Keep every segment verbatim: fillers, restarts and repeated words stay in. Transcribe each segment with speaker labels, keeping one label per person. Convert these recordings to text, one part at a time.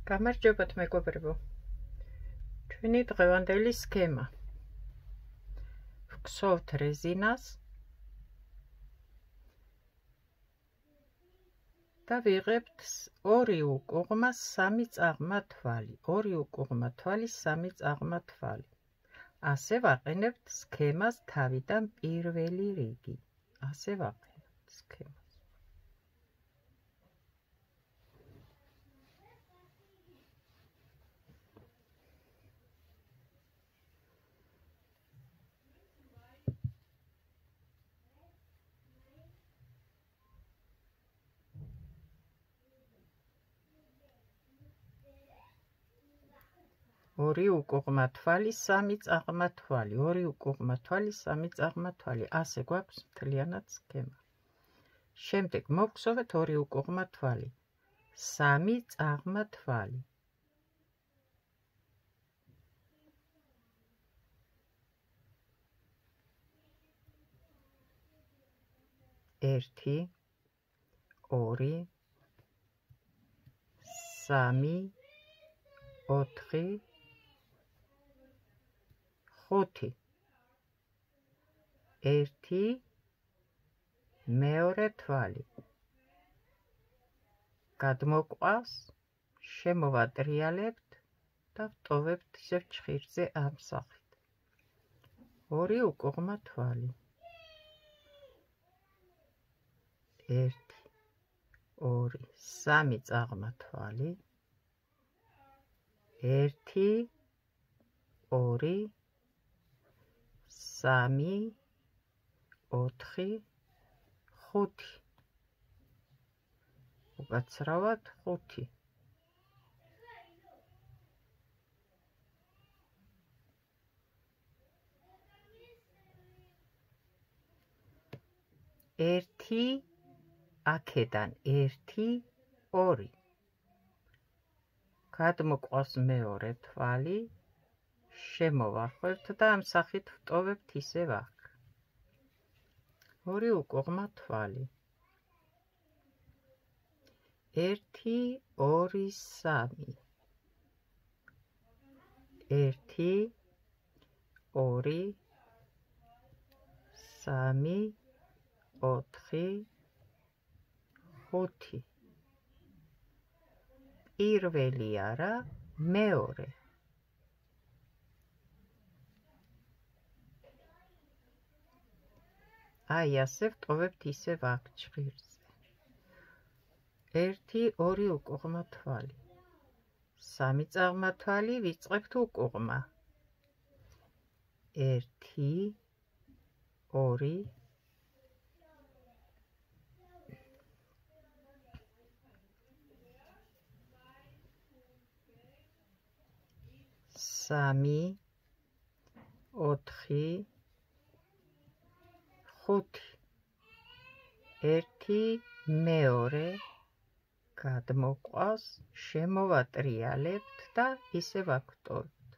Speaker 1: გამარჯობათ მეგობრებო. ჩვენი დღევანდელი სქემა. ვქსოვთ რეზინას და ვიღებთ ორი უკუღმა სამი წაღმა თვალი. ორი უკუღმა თვალი სამი წაღმა თვალი. ასე ვაყენებთ სქემას თავიდან პირველი რიგი. ასე ვაყენებთ სქემას. ორი უკუღმა თვალი სამი წაღმა თვალი. ორი უკუღმა თვალი სამი წაღმა თვალი. ასე გვაქვს მთლიანად სქემა. შემდეგ მოვხსოვეთ ორი უკუღმა თვალი. სამი წაღმა თვალი. ერთი, ორი, სამი, ოთხი, ხუთი. ერთი, მეორე თვალი. გადმოყვას, შემოვატრიალებთ და ვტოვებთ ისევ ჩხირზე ამ სახით. ორი უკუღმა თვალი. ერთი, ორი, სამი წაღმა თვალი. ერთი, ორი, სამი, ოთხი, ხუთი. უკაცრავად ხუთი. ერთი, აქედან ერთი, ორი. გადმოყვას მეორე თვალი, შემოვახვევთ და ამ სახით ვტოვებთ ისევ აქ. ორი უკუღმა თვალი. ერთი, ორი, სამი. ერთი, ორი, სამი, ოთხი, ხუთი. პირველი არა, მეორე. აი ასე ვტოვებთ ისევ აქ ჩხირზე. ერთი, ორი უკუღმა თვალი. სამი წაღმა თვალი ვიწყებთ უკუღმა. ერთი, ორი, სამი, ოთხი, ხუთი. ერთი, მეორე, გადმოყვას, შემოვატრიალებთ და ისევ აქ ვტოვებთ.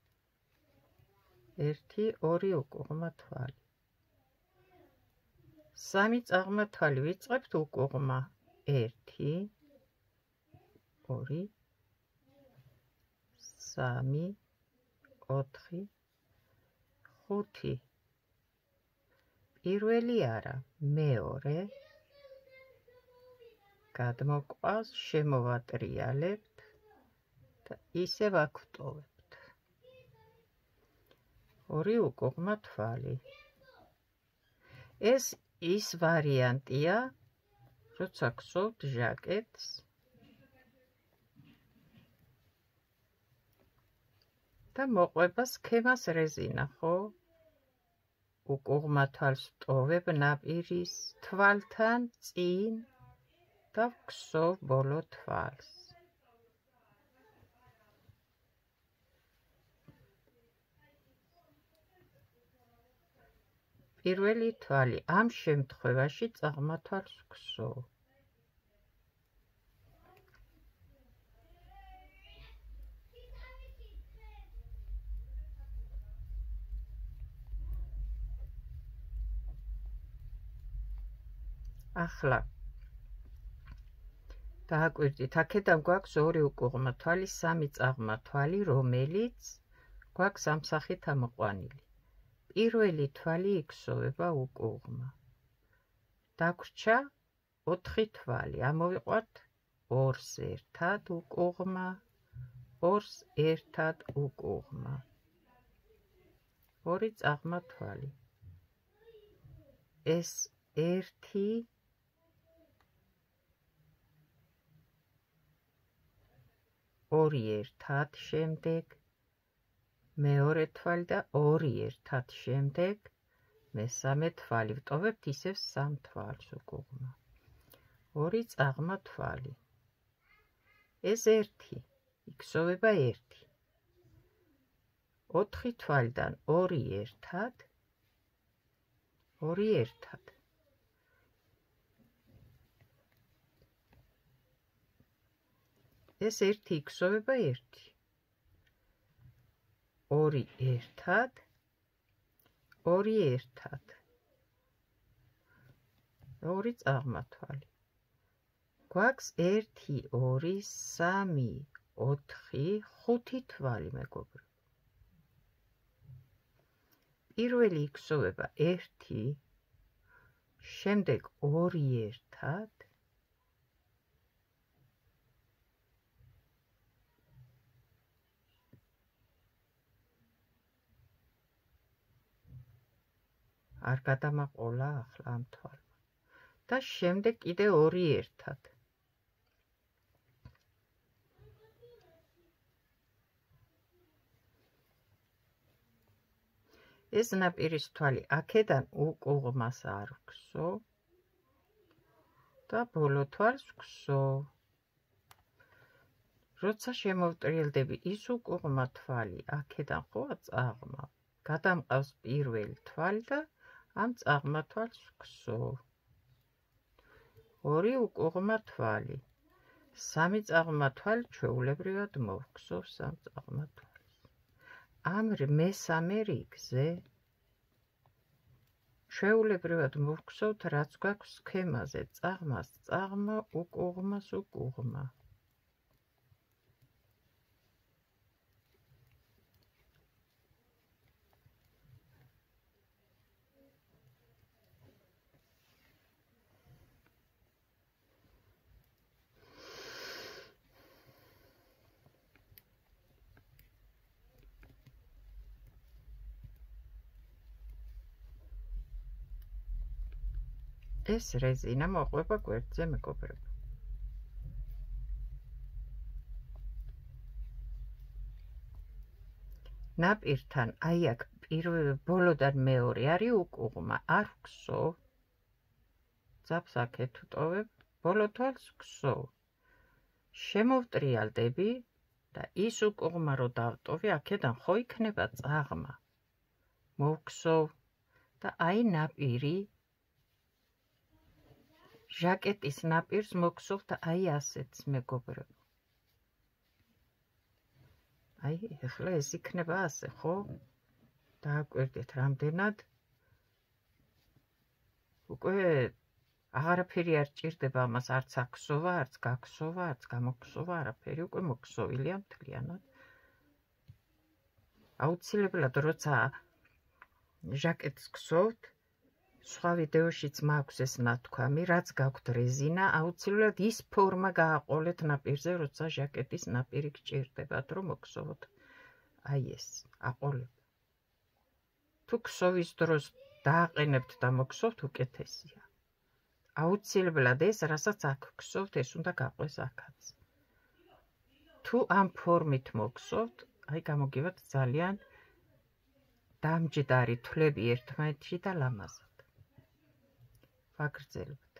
Speaker 1: ერთი, ორი უკუღმა თვალი. სამი წაღმა თვალი ვიწყებთ უკუღმა. ერთი, ორი, სამი, ოთხი, ხუთი. პირველი არა, მეორე. გადმოყვას, შემოვატრიალებთ და ისევ აქ ვტოვებთ. ორი უკუღმა თვალი. ეს ის ვარიანტია, როცა გსოვთ ჟაკეტს და მოყვება სქემას რეზინა, ხო? უკუღმა თვალს ვტოვებ ნაპირის თვალთან წინ და ვქსოვ ბოლო თვალს. პირველი თვალი. ამ შემთხვევაში წაღმა თვალს ვქსოვ. ახლა დააკვირდით, აქედან გვაქვს ორი უკუღმა თვალი, სამი წაღმა თვალი, რომელიც გვაქვს ამ სახით ამოყვანილი. პირველი თვალი იქსოვება უკუღმა. დაგვრჩა ოთხი თვალი, ამოვიყვათ ორს ერთად უკუღმა, ორს ერთად უკუღმა. ორი წაღმა თვალი. ეს ერთი ორი ერთად შემდეგ, მეორე თვალი და ორი ერთად შემდეგ, მესამე თვალი. ვტოვებთ ისევ სამ თვალს უკუღმა. ორი წაღმა თვალი. ეს ერთი, იქსოვება ერთი. ოთხი თვალიდან ორი ერთად, ორი ერთად. ეს ერთი იქსოვება ერთი. ორი ერთად, ორი ერთად. ორი წაღმა თვალი. გვაქვს ერთი, ორი, სამი, ოთხი, ხუთი თვალი, მეგობრებო. პირველი იქსოვება ერთი, შემდეგ ორი ერთად, არ გადამაყოლა ახლა ამ თვალმა და შემდეგ კიდე ორი ერთად. ეს ნაპირის თვალი აქედან უკუღმას არ ვგსო და ბოლო თვალს ვგსო. როცა შემოვტრიალდები ის უკუღმა თვალი აქედან ხოა წაღმა, გადამყავს პირველი თვალი და ამ წაღმა თვალს ვგსო. ორი უკუღმა თვალი. სამი წაღმა თვალი ჩვეულებრივად მოვგსო სამ წაღმა თვალს. ამ მესამე რიგზე ჩვეულებრივად მოვგსოვთ, რაც გვაქვს სქემაზე, წაღმას წაღმა, უკუღმას უკუღმა. ეს რეზინა მოყვება გვერდზე, მეგობრებო. ნაპირთან აი აქ პირველ ბოლოდან მეორე არის უკუღმა, არ ვგსო. ძაბს აქეთ ვტოვებ, ბოლო თვალს ვგსო. შემოვტრიალდები და ის უკუღმა რო დავტოვი, აქედან ხო იქნება წაღმა. მოვგსო და აი ნაპირი ჟაკეტის ნაპირს მოგსოვთ აი ასეც, მეგობრებო. აი, ეხლა ეს იქნება ასე, ხო? დააკვირდით რამდენად. უკვე აღარაფერი არ ჭირდება ამას, არც აქსოვა, არც გაქსოვა, არც გამოგსოვა, არაფერი უკვე მოგსოვილია მთლიანად. აუცილებლად, როცა ჟაკეტს გსოვთ, სხვა ვიდეოშიც მაქვს ეს ნათქვამი, რაც გაქვთ რეზინა, აუცილებლად ის ფორმა გააყოლეთ ნაპირზე, როცა ჟაკეტის ნაპირი გჭირდებათ, რომ მოგსოვოთ. აი ეს, აყოლებ. თუ ქსოვის დროს დააყენებთ და მოგსოვთ, უკეთესია. აუცილებლად ეს, რასაც აქ გსოვთ, ეს უნდა გაყვეს აქაც. თუ ამ ფორმით მოგსოვთ, აი გამოგივათ ძალიან დამჯდარი თვლები ერთმანეთში და ლამაზად. ვაგრძელებთ.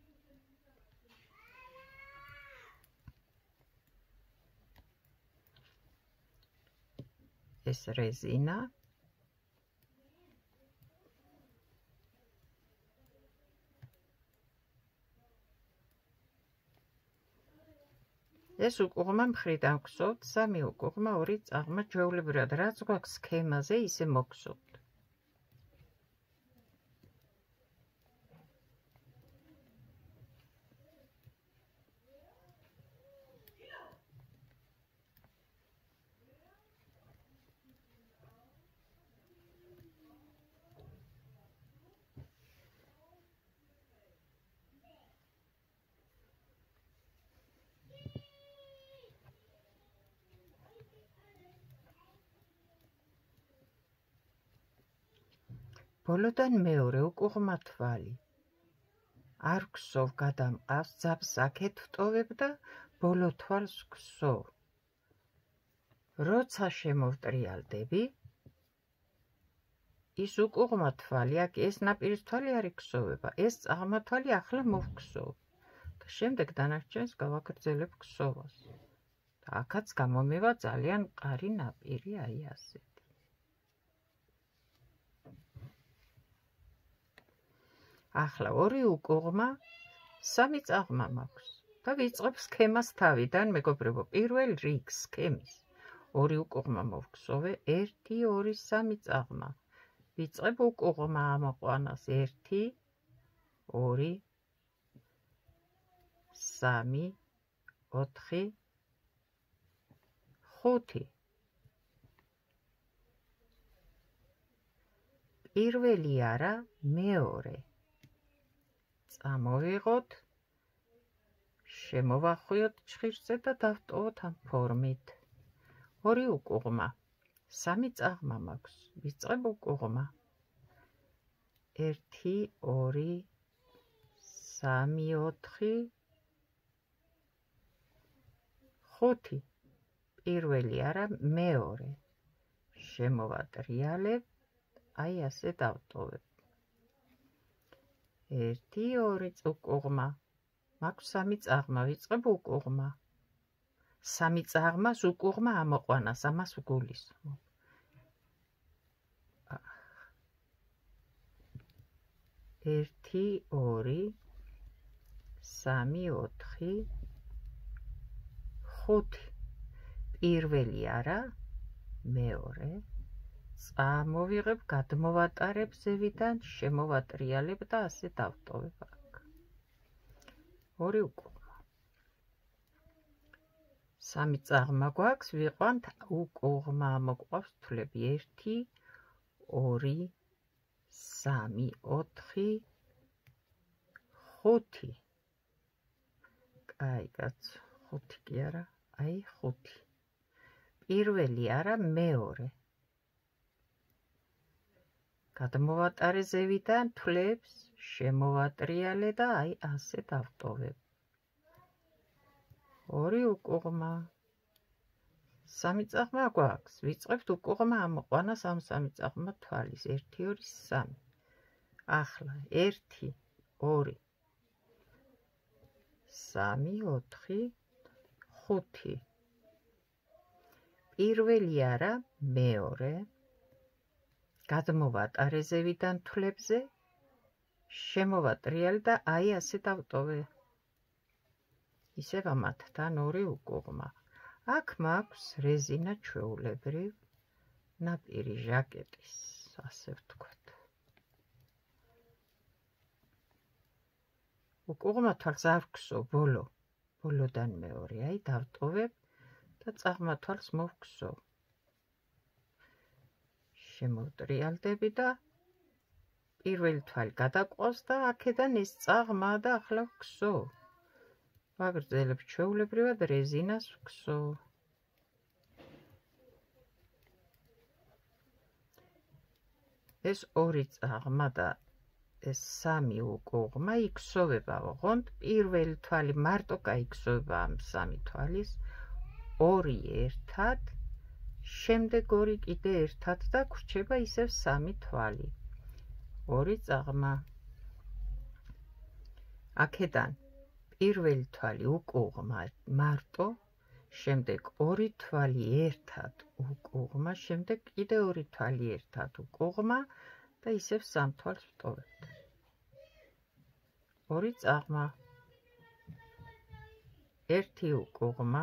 Speaker 1: ეს რეზინა. ეს უკუღმა მხრიდან გსოვთ, სამი უკუღმა, ორი წაღმა, ჩვეულებრივად რაც გვაქვს სქემაზე, ისე მოგსოვთ. ბოლოდან მეორე უკუღმა თვალი. არ ქსოვ გადამყავს, ძაბს აქეთ ვტოვებ და ბოლო თვალს ვქსოვ. როცა შემოვტრიალდები, ის უკუღმა თვალი, აქ ეს ნაპირის თვალი არ იქსოვება, ეს წაღმა თვალი ახლა მოვქსოვ. და შემდეგ დანარჩენს გავაგრძელებ ქსოვას. და აქაც გამომევა ძალიან მყარი ნაპირი, აი ასეთი. ახლა ორი უკუღმა, სამი წაღმა მაქვს და ვიწყებ სქემას თავიდან, მეგობრებო, პირველ რიგს სქემის. ორი უკუღმა მოვქსოვე, ერთი, ორი, სამი წაღმა. ვიწყებ უკუღმა ამოყვანას, ერთი, ორი, სამი, ოთხი, ხუთი. პირველი არა, მეორე. წამოვიღოთ, შემოვახვიოთ ჭხირზე და დავტოვოთ ამ ფორმით. ორი უკუღმა, სამი წაღმა მაქვს, ვიწყებ უკუღმა. ერთი, ორი, სამი, ოთხი, ხუთი. პირველი არა, მეორე. შემოვატრიალებ, აი ასე დავტოვებ. ერთი, ორი უკუღმა, მაქვს სამი წაღმა, ვიწყებ უკუღმა. სამი წაღმას უკუღმა ამოყვანას, ამას ვგულისხმობ. ერთი, ორი, სამი, ოთხი, ხუთი. პირველი არა, მეორე. წამოვიღებ, გადმოვატარებ ზევიდან, შემოვატრიალებ და ასე დავტოვებ აქ. ორი უკუღმა. სამი წაღმა გვაქვს, ვიყვანთ უკუღმა, მოყვავს თვლები. ერთი, ორი, სამი, ოთხი, ხუთი. კაი, კაცო, ხუთი კი არა, აი ხუთი. პირველი არა, მეორე. გადმოვატარე ზევიდან თვლებს, შემოვატრიალე და აი ასე დავტოვებ. ორი უკუღმა. სამი წაღმა გვაქვს, ვიწყებთ უკუღმა ამოყვანას ამ სამი წაღმა თვალის. ერთი, ორი, სამი. ახლა ერთი, ორი, სამი, ოთხი, ხუთი. პირველი არა, მეორე. გადმოვატარე ზევიდან თვლებზე, შემოვატრიალე და აი ასე დავტოვე. ისევ ამათთან ორი უკუღმა. აქ მაქვს რეზინა ჩვეულებრივ, ნაპირი ჟაკეტის, ასე ვთქვათ. უკუღმა თვალს არ ვქსოვ, ბოლო, ბოლოდან მეორე, აი დავტოვებ და წაღმა თვალს მოვქსოვ. შემოვტრიალდები და პირველი თვალი გადაყვავს და აქედან ეს წაღმა და ახლა ვქსოვ. ვაგრძელებ ჩვეულებრივად რეზინას ვქსოვ. ეს ორი წაღმა და ეს სამი უკუღმა იქსოვება ოღონდ, პირველი თვალი მარტო გაიქსოვება ამ სამი თვალის, ორი ერთად, შემდეგ ორი კიდე ერთად და გვრჩება ისევ სამი თვალი. ორი წაღმა. აქედან პირველი თვალი უკუღმა მარტო, შემდეგ ორი თვალი ერთად უკუღმა, შემდეგ კიდე ორი თვალი ერთად უკუღმა და ისევ სამ თვალს ვტოვებთ. ორი წაღმა. ერთი უკუღმა.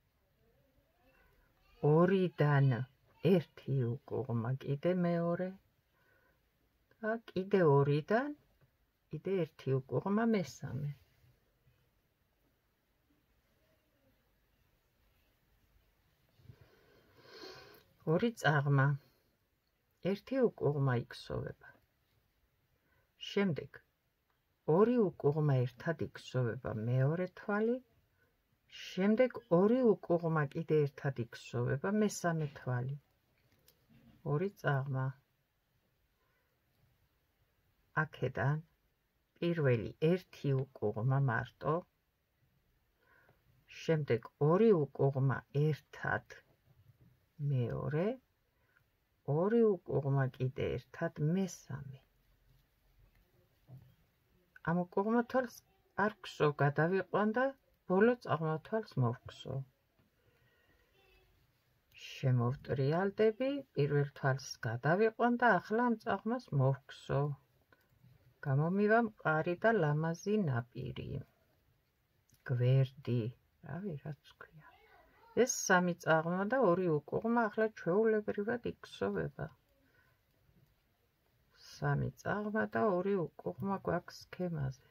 Speaker 1: ორიდან ერთი უკუღმა, კიდე მეორე და კიდე ორიდან კიდე ერთი უკუღმა, მესამე. ორი წაღმა. ერთი უკუღმა იქსოვება. შემდეგ ორი უკუღმა ერთად იქსოვება მეორე თვალი, შემდეგ ორი უკუღმა კიდე ერთად იქსოვება მესამე თვალი. ორი წაღმა. აქედან პირველი ერთი უკუღმა მარტო, შემდეგ ორი უკუღმა ერთად მეორე, ორი უკუღმა კიდე ერთად მესამე. ამ უკუღმა თვალს არ გვსო, გადავიყვან და ბოლო წაღმართვალს მოვგსო. შემოვტრიალდები, პირველ თვალს გადავიყვან და ახლა ამ წაღმას მოვგსო. გამომივა მყარი და ლამაზი ნაპირი. გვერდი, რავი, რაც ქვია. ეს სამი წაღმა და ორი უკუღმა ახლა ჩვეულებრივად იქსოვება. სამი წაღმა და ორი უკუღმა გვაქვს სქემაზე.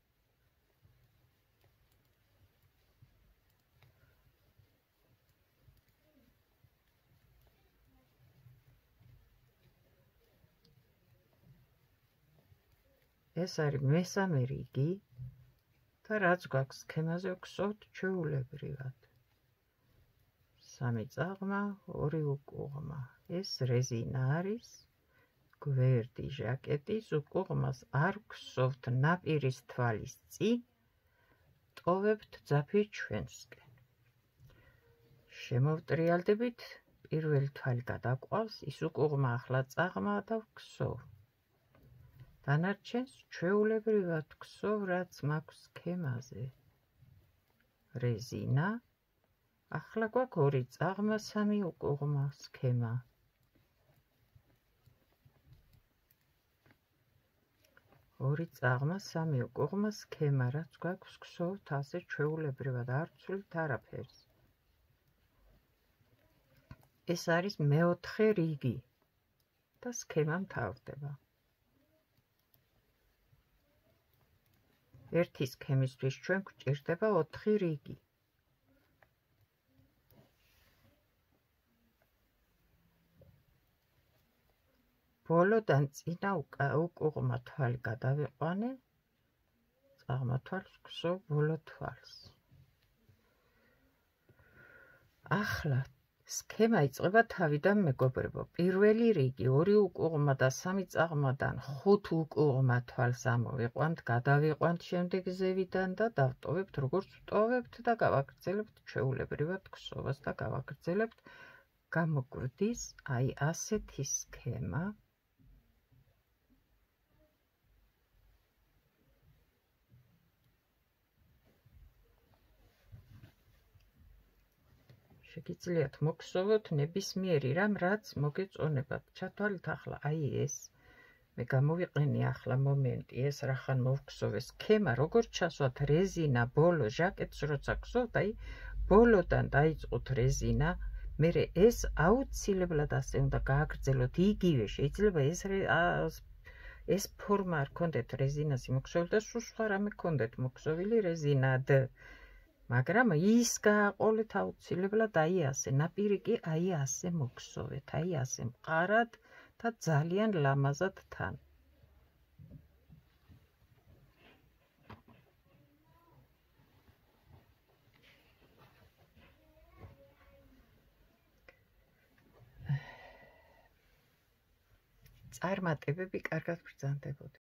Speaker 1: ეს არის მესამე რიგი და რაც გვაქვს სქემაზე ვგსოვთ ჩვეულებრივად. სამი წაღმა, ორი უკუღმა. ეს რეზინა არის, გვერდი ჟაკეტის, უკუღმას არ ვგსოვთ ნაპირის თვალის წინ, ტოვებთ ძაფის ჩვენსკენ. შემოვტრიალდებით, პირველი თვალი გადაგვყავს, ის უკუღმა ახლა წაღმა და ვგსოვ. დანარჩენს ჩვეულებრივად ვგსოვ, რაც მაქვს სქემაზე. რეზინა, ახლა გვაქვს ორი წაღმა, სამი უკუღმა სქემა. ორი წაღმა, სამი უკუღმა სქემა, რაც გვაქვს ვგსოვთ ასე ჩვეულებრივად, არ ვცვლით არაფერს. ეს არის მეოთხე რიგი და სქემა მთავრდება. ერთი სქემისთვის ჩვენ გვჭირდება ოთხი რიგი. ბოლოდან წინა უკუღმა თვალი გადავიყვანე, წაღმა თვალს ვგსოვ ბოლო თვალს. ახლა სქემა იწყება თავიდან, მეგობრებო. პირველი რიგი, ორი უკუღმა და სამი წაღმადან ხუთ უკუღმა თვალს ამოვიყვანთ, გადავიყვანთ შემდეგ ზევიდან და დავტოვებთ, როგორც ვტოვებთ და გავაგრძელებთ ჩვეულებრივად გსოვას და გავაგრძელებთ. გამოგვდის აი ასეთი სქემა. შეგიძლიათ მოგსოვოთ ნებისმიერი რამ, რაც მოგეწონებათ. ჩათვალეთ ახლა აი ეს. მე გამოვიყენე ახლა მომენტი, ეს რახან მოვგსოვე სქემა, როგორც ჩასვათ რეზინა ბოლო ჟაკეტს როცა გსოვთ, აი ბოლოდან დაიწყოთ რეზინა, მერე ეს აუცილებლად ასე უნდა გააგრძელოთ იგივე. შეიძლება ეს ეს ფორმა არ გქონდეთ რეზინას იმოგსოვილი და სულ სხვა რამე გქონდეთ მოგსოვილი რეზინად. მაგრამ ის გააყოლეთ აუცილებლად აი ასე, ნაპირი კი აი ასე მოგსოვეთ, აი ასე მყარად და ძალიან ლამაზად თან. წარმატებები კარგად ბრძანდებოდი.